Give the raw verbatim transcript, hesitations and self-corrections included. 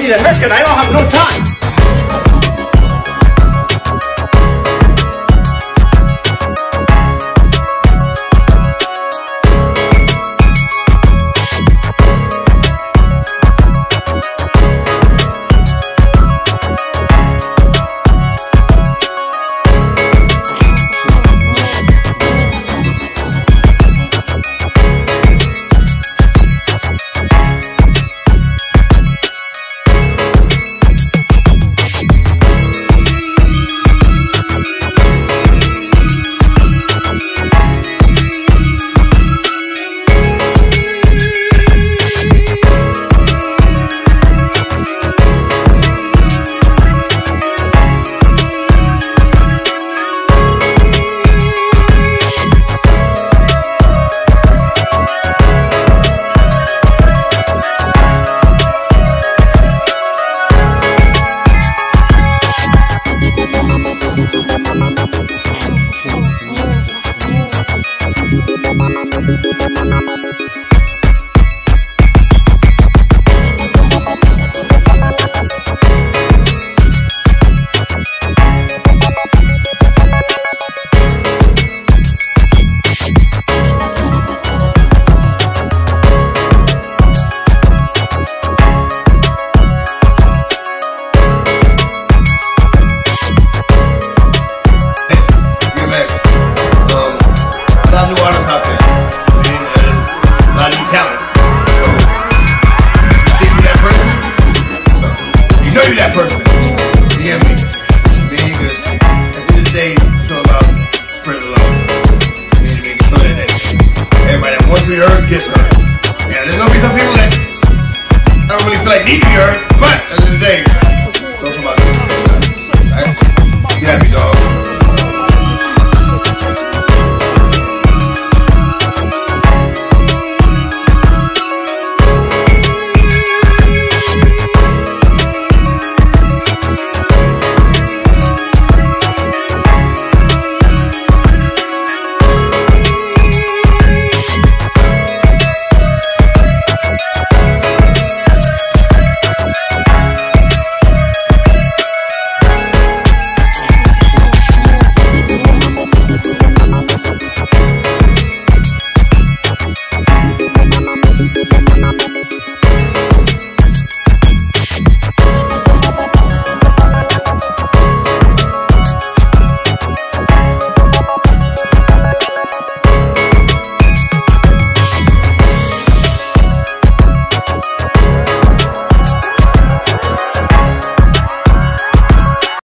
need a haircut. I don't have no time. That person, D M me. Being good. At the end of the day, it's all about spreading love. I mean, making sure that everybody that wants to be heard gets heard. And there's gonna be some people that I don't really feel like need to be heard.